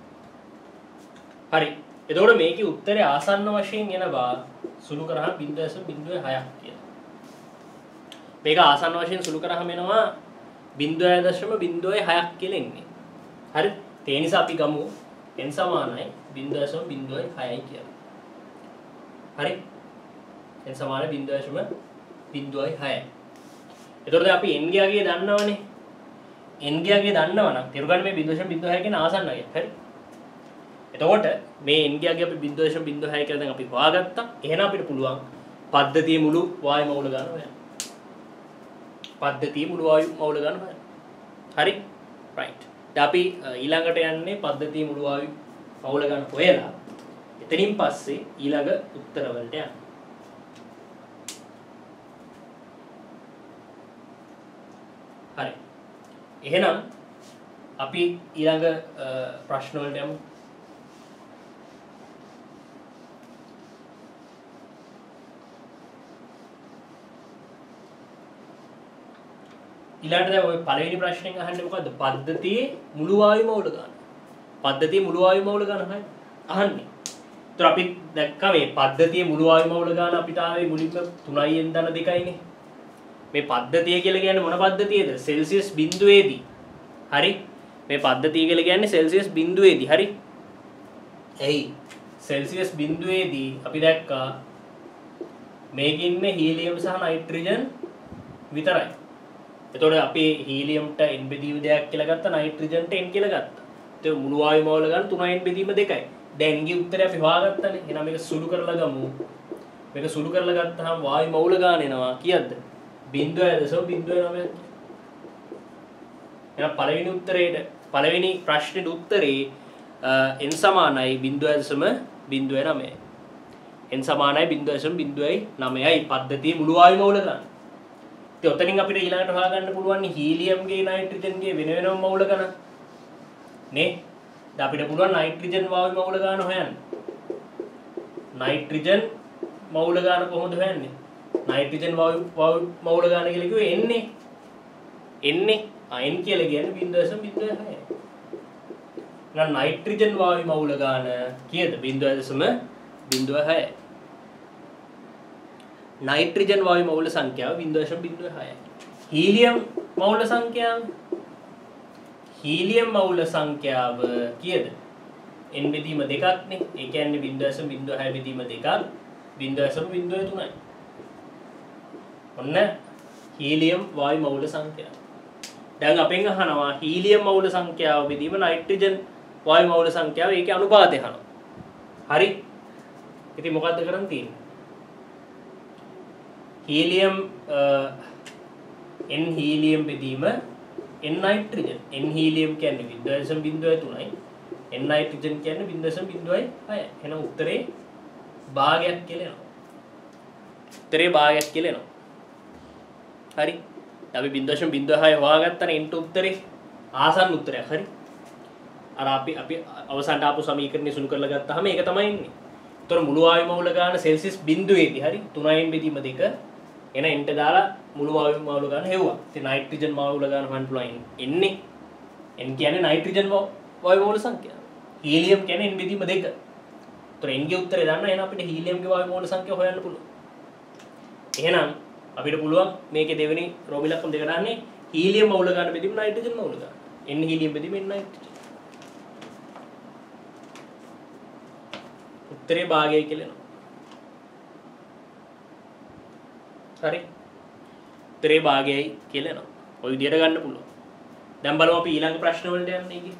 හරි. එතකොට මේකේ උත්තරේ ආසන්න වශයෙන් එනවා සුළු කරාම zero point zero හයක් කියලා. මේක ආසන්න වශයෙන් සුළු කරාම එනවා zero point zero හයක් කියලා එන්නේ. හරි. ඒ නිසා අපි ගමු n සමානයි zero point zero හයයි කියලා. හරි. n සමානයි zero point zero හයයි. එතකොට දැන් අපි n ගේ අගය දන්නවනේ. n ගේ අගය දන්නවනම් තිරු ගන්න මේ zero point zero හය කියන ආසන්න අගය. හරි. එතකොට මේ n ගේ අගය අපි zero point zero හය කියලා දැන් අපි හොයාගත්තා. එහෙනම් අපිට පුළුවන් පද්ධතියේ මුළු වායු මවුල ගන්න හොයන්න. පද්ධතියේ මුළු වායු මවුල ගන්න හොයන්න. හරි. right. දැන් අපි ඊළඟට යන්නේ පද්ධතියේ මුළු වායු මවුල ගන්න හොයලා එතනින් පස්සේ ඊළඟ උත්තර වලට යන්න. හරි. එහෙනම් අපි ඊළඟ ප්‍රශ්න වලට යමු. ඊළඟට දැන් ඔය පළවෙනි ප්‍රශ්නෙන් අහන්නේ මොකද්ද? පද්ධතියේ මුළු වායු මවුල ගන්න. පද්ධතියේ මුළු වායු මවුල ගන්න අහන්නේ. ඒතර අපි දැක්කා මේ පද්ධතියේ මුළු වායු මවුල ගන්න අපිට ආවේ මුලින්ම තුනයි n ධන දෙකයිනේ. මේ පද්ධතිය කියලා කියන්නේ මොන පද්ධතියද? සෙල්සියස් බිඳුවේදී. හරි. මේ පද්ධතිය කියලා කියන්නේ සෙල්සියස් බිඳුවේදී. හරි. එයි සෙල්සියස් බිඳුවේදී අපි දැක්කා මේකේ ඉන්නේ හීලියම් සහ නයිට්‍රජන් විතරයි. එතකොට අපි හීලියම්ට n බෙදීම දෙකක් කියලා ගත්තා නයිට්‍රජන්ට n කියලා ගත්තා. ඒක මුළු වායු මවුල ගන්න තුනයි n බෙදීම දෙකයි. දැන් ගේ උත්තරේ අපි හොයාගත්තානේ. එහෙනම් මේක සුළු කරලා ගමු. මේක සුළු කරලා ගත්තාම වායු මවුල ගන්න එනවා කීයද? zero point zero nine. එහෙනම් පළවෙනි උත්තරේට පළවෙනි ප්‍රශ්නෙට උත්තරේ n සමානයි zero point zero nine. n සමානයි zero point zero nine පද්ධතියේ මුළු වායු මවුල ගන්න. ඉතින් ඔතනින් අපිට ඊළඟට හොයාගන්න පුළුවන් හීලියම්ගේ නයිට්‍රජන්ගේ වෙන වෙනම මවුල ගන්න. නේ? දැන් අපිට පුළුවන් නයිට්‍රජන් වායු මවුල ගන්න හොයන්න. නයිට්‍රජන් මවුල ගන්න කොහොමද හොයන්නේ? නයිට්‍රජන් වායු වායු මවුල ගන්න කියලා කිව්වේ එන්නේ. එන්නේ n කියලා කියන්නේ zero point zero හය. එහෙනම් නයිට්‍රජන් වායු මවුල ගන්න කීයද? zero point zero හය. नाइट्रोजन वायु मौल संख्या बिंदु बिंदु है हीलियम मौल संख्या हीलियम मौल संख्या कियद n බෙදීම දෙකක් නේ ඒ කියන්නේ zero point zero හය බෙදීම දෙකක් zero point zero තුනයි ඔන්න හීලියම් වායු මෞල සංඛ්‍යාව දැන් අපෙන් අහනවා හීලියම් මෞල සංඛ්‍යාව බෙදීම නයිට්‍රජන් වායු මෞල සංඛ්‍යාව ඒකේ අනුපාතය අහනවා හරි ඉතින් මොකද්ද කරන්න තියෙන්නේ helium uh, n helium බෙදීම n nitrogen n helium කියන්නේ zero point zero තුනයි n nitrogen කියන්නේ zero point zero හය එහෙනම් උත්තරේ භාගයක් කියලා එනවා උත්තරේ භාගයක් කියලා එනවා හරි අපි zero point zero හය හොයාගත්තානේ n ට උත්තරේ ආසන්න උත්තරයක් හරි අර අපි අපි අවසානට ආපු සමීකරණය සුළු කරලා ගත්තාම ඒක තමයි එන්නේ. ඒතර මුළු වායු මවුල ගන්න සෙල්සියස් බිඳුවේදී හරි තුනයි n බෙදීම දෙක එන n ට දාලා මුළු වායු මවුල ගන්න හෙව්වා. ඉතින් නයිට්‍රජන් මවුල ගන්න හොයන්න පුළුවන් එන්නේ. n කියන්නේ නයිට්‍රජන් වායු මවුල සංඛ්‍යාව. හීලියම් කියන්නේ n බෙදීම දෙක. ඒතර n ගේ උත්තරේ දන්නා එහෙනම් අපිට හීලියම්ගේ වායු මවුල සංඛ්‍යාව හොයන්න පුළුවන්. එහෙනම් අපිට පුළුවන් මේකේ දෙවෙනි රෝමිලක්කම් දෙක දාන්නේ හීලියම් මවුල ගන්න බෙදීම නයිට්‍රජන් මවුල ගන්න. n හීලියම් බෙදීම n නයිට්‍රජන්. උත්තරේ භාගයයි කියලා එනවා. හරි. උත්තරේ භාගයයි කියලා එනවා. ඔය විදිහට ගන්න පුළුවන්. දැන් බලමු අපි ඊළඟ ප්‍රශ්න වලට යන්නේ ඉතින්.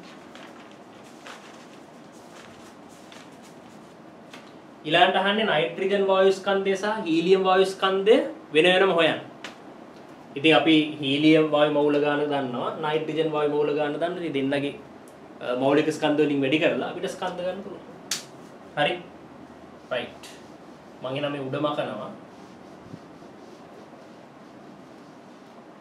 ඊළඟට අහන්නේ නයිට්‍රජන් වායු ස්කන්ධය සහ හීලියම් වායු ස්කන්ධය වෙන වෙනම හොයන්න. ඉතින් අපි හීලියම් වායු මවුල ගන්න දන්නවා. නයිට්‍රජන් වායු මවුල ගන්න දන්නවා. ඉතින් දෙන්නගේ මෞලික ස්කන්ධ වලින් වැඩි කරලා අපිට ස්කන්ධ ගන්න පුළුවන්. හරි. right මම එනම් මේ උඩම කරනවා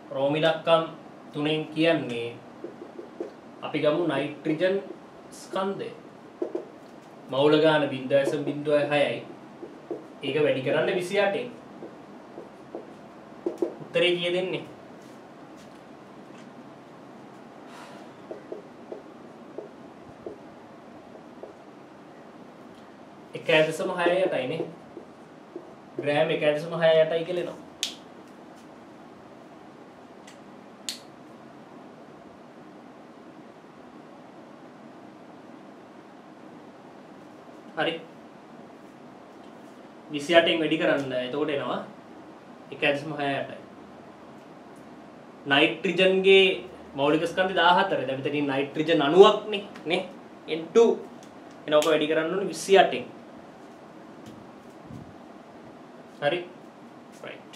රෝම ඉලක්කම් තුනෙන් කියන්නේ අපි ගමු නයිට්‍රජන් ස්කන්ධය. මවුල ගාන zero point zero sixයි. ඒක වැඩි කරන්න විසි අටෙන්. උත්තරේ කීය දෙන්නේ? එකයි දශම හය අටයි නේ. ග්‍රෑම් එකයි දශම හය අටයි කියලා එනවා. හරි. විසි අටෙන් වැඩි කරන්න. එතකොට එනවා එකයි දශම හය අටයි. නයිට්‍රජන්ගේ මෞලික ස්කන්ධය දාහතර. දැන් මෙතනින් නයිට්‍රජන් අණුවක් නේ නේ. N two එනෝක වැඩි කරන්න ඕනේ විසි අටෙන්. හරි. right.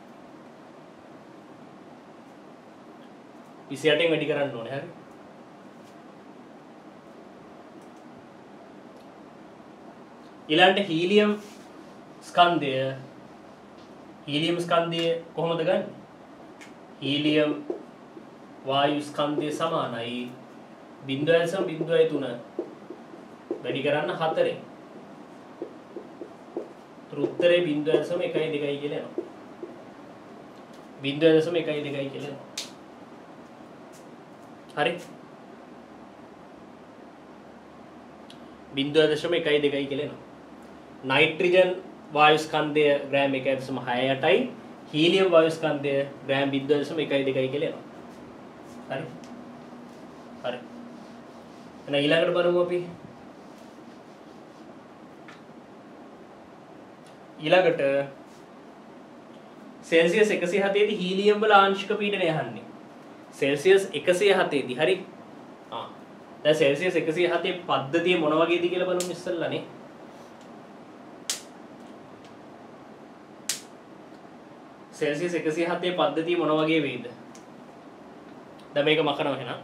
විසි අටෙන් වැඩි කරන්න ඕනේ. හරි. ඊළඟට හීලියම් ස්කන්ධය හීලියම් ස්කන්ධය කොහොමද ගන්නේ? හීලියම් වායු ස්කන්ධය සමානයි zero point zero three වැඩි කරන්න හතරෙන්. උත්තරේ zero point one two කියලා එනවා. zero point one two කියලා එනවා. හරි. zero point one two කියලා එනවා. නයිට්‍රජන් වායු ස්කන්ධය ග්‍රෑම් එකයි දශම හය අටයි. හීලියම් වායු ස්කන්ධය gram zero point one two කියලා එනවා. හරි. හරි. එහෙනම් ඊළඟට බලමු අපි. ඊළඟට සෙල්සියස් එකසිය හතේ දී හීලියම් වල ආංශික පීඩනය අහන්නේ. සෙල්සියස් එකසිය හතේ දී හරි. ආ. දැන් සෙල්සියස් එකසිය හතේ පද්ධතිය මොන වගේද කියලා බලමු ඉස්සෙල්ලානේ. සෙල්සියස් එකසිය හතේ පද්ධතිය මොන වගේ වේද? දැන් මේක මකනවා එහෙනම්.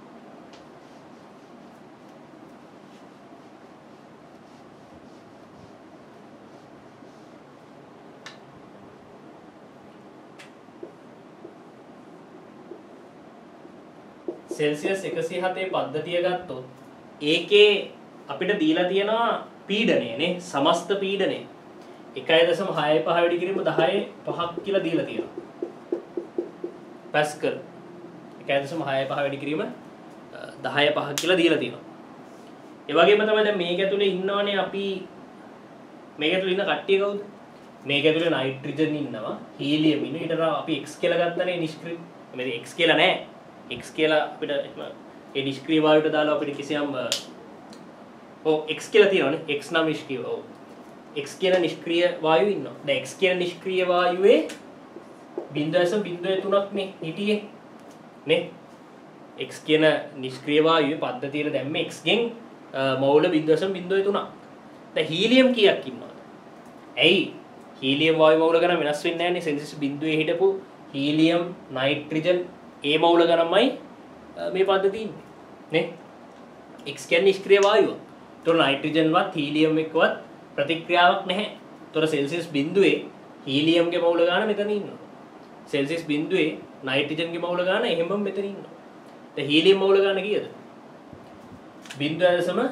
සෙල්සියස් එකසිය හතේ පද්ධතිය ගත්තොත් ඒකේ අපිට දීලා තියෙනවා පීඩනය නේ සමස්ත පීඩනය එකයි දශම හය පහ වැඩි කිරීම දහය පහක් කියලා දීලා තියෙනවා පැස්කල් එකයි දශම හය පහ වැඩි කිරීම දහය පහක් කියලා දීලා තියෙනවා ඒ වගේම තමයි දැන් මේක ඇතුලේ ඉන්නවනේ අපි මේක ඇතුලේ ඉන්න කට්ටිය කවුද මේක ඇතුලේ නයිට්‍රජන් ඉන්නවා හීලියම් ඉන්නවා ඊට අපි X කියලා ගත්තනේ නිෂ්ක්‍රීය මේ X කියලා නෑ X කියලා අපිට ඒ නිෂ්ක්‍රීය වායුවට දාලා අපිට කිසියම් ඔව් X කියලා තියෙනවනේ X නම් නිෂ්ක්‍රීය ඔව් X කියන නිෂ්ක්‍රීය වායුව ඉන්නවා දැන් X කියන නිෂ්ක්‍රීය වායුවේ zero point zero three නේ හිටියේ නේ X කියන නිෂ්ක්‍රීය වායුවේ පද්ධතියට දැම්ම X ගෙන් mole zero point zero three දැන් හීලියම් කීයක් ඉන්නවද ඇයි හීලියම් වායු මෝල් ගණන් වෙනස් වෙන්නේ නැහැ නේ සෙල්සියස් බිඳුවේ හිටපු හීලියම් නයිට්‍රජන් ඒ මවුල ගණන්මයි මේ පද්ධතිය ඉන්නේ නේ X කියන්නේ නිෂ්ක්‍රීය වායුව. ඒතොර නයිට්‍රජන් වත් හීලියම් එක්කවත් ප්‍රතික්‍රියාවක් නැහැ. ඒතොර සෙල්සියස් බිඳුවේ හීලියම්ගේ මවුල ගාන මෙතන ඉන්නවා. සෙල්සියස් බිඳුවේ නයිට්‍රජන්ගේ මවුල ගාන එහෙමම මෙතන ඉන්නවා. දැන් හීලියම් මවුල ගාන කීයද? zero point zero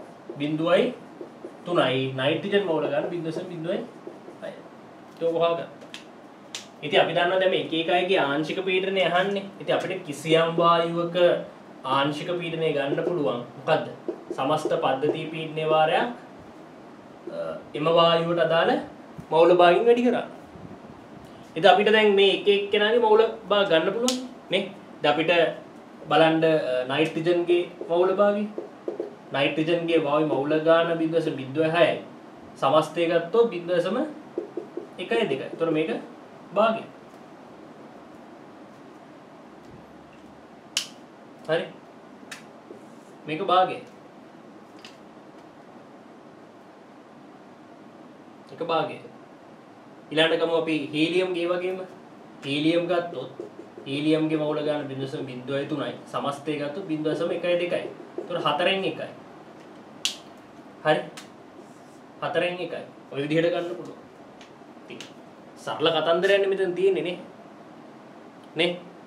three nitrogen මවුල ගාන zero point zero five. ඒක කොහොමද? ඉතින් අපි දන්නවා දැන් මේ එක එක අයගේ ආංශික පීඩනය අහන්නේ. ඉතින් අපිට කිසියම් වායුවක ආංශික පීඩනය ගන්න පුළුවන්. මොකද්ද? සමස්ත පද්ධති පීඩනයේ වාරයක් එම වායුවට අදාළ මෞල භාගින් වැඩි කරා. ඉතින් අපිට දැන් මේ එක එක්කෙනාගේ මෞල භාග ගන්න පුළුවන් නේ. දැන් අපිට බලන්න නයිට්‍රජන්ගේ මෞල භාගය. නයිට්‍රජන්ගේ වායු මෞල ගාන zero point zero sixයි. සමස්තය ගත්තොත් zero point one two. ඒතර මේක භාගය. හරි. මේක භාගය. එක භාගය. ඊළඟට ගමු අපි හීලියම් ගේ වගේම හීලියම් ගත්තොත් හීලියම්ගේ මවුල ගාන zero point zero three සමස්තය ගත්තොත් zero point one two. ඒතර හතරෙන් එකයි. හරි. හතරෙන් එකයි. ඔය විදිහට ගන්න පුළුවන්. සරල කතන්දරයන්නේ මෙතන තියෙන්නේ නේ නේ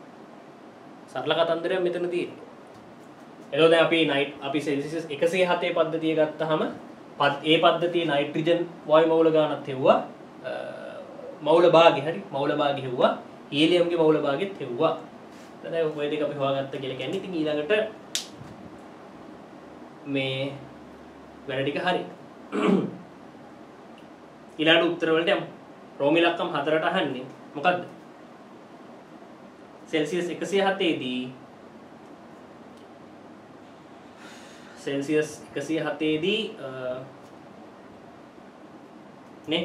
සරල කතන්දරයක් මෙතන තියෙන්නේ. එතකොට දැන් අපි නයිට් අපි සෙල්සියස් එකසිය හතේ පද්ධතිය ගත්තාම ඒ පද්ධතියේ නයිට්‍රජන් වායු මවුල ගානක් හෙව්වා මවුල භාගය හරි මවුල භාගය හෙව්වා හීලියම්ගේ මවුල භාගෙත් හෙව්වා. දැන් ඔය දෙක අපි හොයාගත්ත කියලා කියන්නේ ඉතින් ඊළඟට මේ වැඩ ටික හරි. ඊළඟ උත්තර වලට යමු. රෝම ඉලක්කම් හතරට අහන්නේ මොකද්ද? සෙල්සියස් එකසිය හතේ දී සෙල්සියස් එකසිය හතේ දී නේ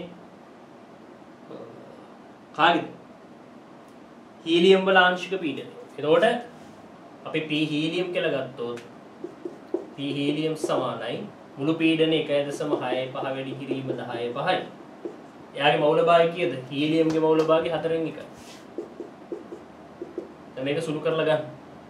කාගෙද? හීලියම් වල ආංශික පීඩනය. එතකොට අපි P හීලියම් කියලා ගත්තොත් P හීලියම් සමානයි මුළු පීඩනය එකයි දශම හය පහ වැඩි කිරීම දහය පහයි. එයාගේ මවුල භාගය කීයද? හීලියම්ගේ මවුල භාගය හතරෙන් එකයි. දැන් මේක සුළු කරලා ගන්න.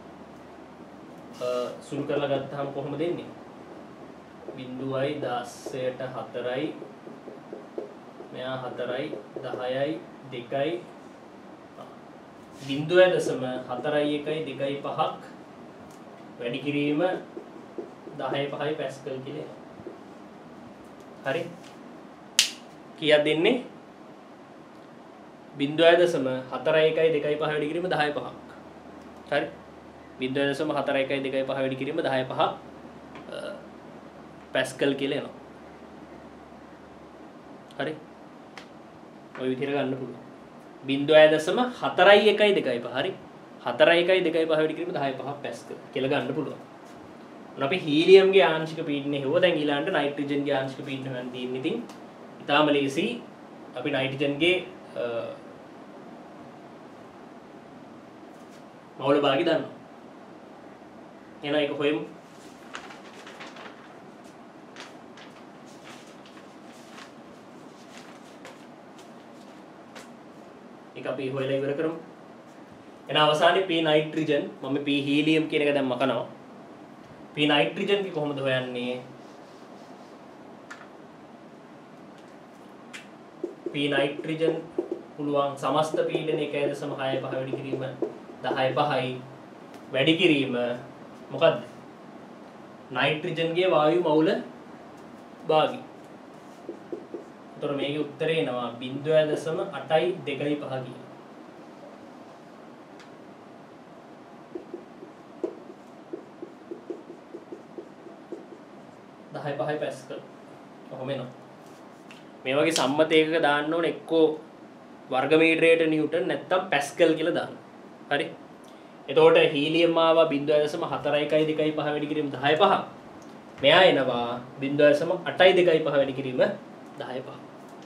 සුළු කරලා ගත්තාම කොහොමද එන්නේ? බිංදුවයි දහයට හතරයි මෙයා හතරයි දහයයි දෙකයි බිංදුවයි දශම හතරයි එකයි දෙකයි පහක් වැඩි කිරීම දහය පහයි පැස්කල් කියලා. හරි. කීයක් දෙන්නේ? බිංදුවයි දශම හතරයි එකයි දෙකයි පහ වැඩි කිරීම දහය පහක්. හරි. බිංදුවයි දශම හතරයි එකයි දෙකයි පහ වැඩි කිරීම දහය පහක් පැස්කල් කියලා එනවා. හරි. ඔය විදිහට ගන්න පුළුවන්. බිංදුවයි දශම හතරයි එකයි දෙකයි පහ. හරි. හතරයි එකයි දෙකයි පහ වැඩි කිරීම දහය පහක් පැස්කල් කියලා ගන්න පුළුවන්. අපි හීලියම්ගේ ආංශික පීඩනය හෙවුවා. දැන් ඊළඟට නයිට්‍රජන්ගේ ආංශික පීඩනය හොයන්න තියෙන්නේ. ඉතින් ඉතාලම ලේසි. අපි නයිට්‍රජන්ගේ මවුල භාගය දන්නවා. එහෙනම් ඒක හොයමු. ඒක අපි හොයලා ඉවර කරමු. එහෙනම් අවසානයේ P නයිට්‍රජන් මම P හීලියම් කියන එක දැන් මකනවා. P නයිට්‍රජන් කි කොහොමද හොයන්නේ? P නයිට්‍රජන් පුළුවන් සමස්ත පීඩනය එකයි දශම හය පහ වැඩි කිරීම දහය පහයි වැඩි කිරීම මොකද්ද? නයිට්‍රජන්ගේ වායු මවුල භාගය. ඒතර මේකේ උත්තරේ එනවා බිංදුවයි දශම අටයි දෙකයි පහ කියලා. දහය පහයි පැස්කල්. කොහොම එනවා? මේ වගේ සම්මත ඒකක දාන්න ඕනේ එක්කෝ වර්ග මීටරයට නිව්ටන් නැත්නම් පැස්කල් කියලා දාන්න. හරි. එතකොට හීලියම් ආවා බිංදුවයි දශම හතරයි එකයි දෙකයි පහ වැඩි කිරීම දහය පහ. මෙයා එනවා බිංදුවයි දශම අටයි දෙකයි පහ වැඩි කිරීම දහය පහ.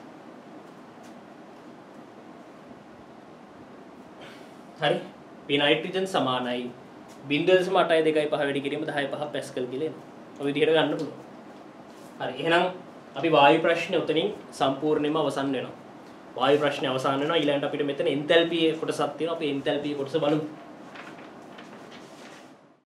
හරි. P නයිට්‍රජන් සමානයි බිංදුවයි දශම අටයි දෙකයි පහ වැඩි කිරීම දහය පහ පැස්කල් කියලා එනවා. ඔය විදිහට ගන්න පුළුවන්. හරි. එහෙනම් අපි වායු ප්‍රශ්නේ උතනින් සම්පූර්ණයෙන්ම අවසන් වෙනවා. වායු ප්‍රශ්නේ අවසන් වෙනවා. ඊළඟට අපිට මෙතන එන්තැල්පි කොටසක් තියෙනවා. අපි එන්තැල්පි කොටස බලමු.